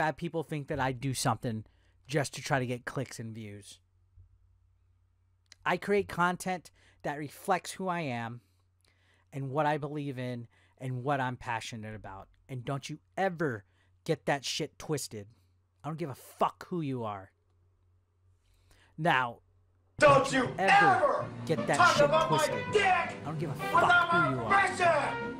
have people think that I do something just to try to get clicks and views. I create content that reflects who I am and what I believe in and what I'm passionate about. And don't you ever get that shit twisted. I don't give a fuck who you are. Now, don't you ever get that talk shit about twisted. my dick I don't give a fuck without who my you are. permission!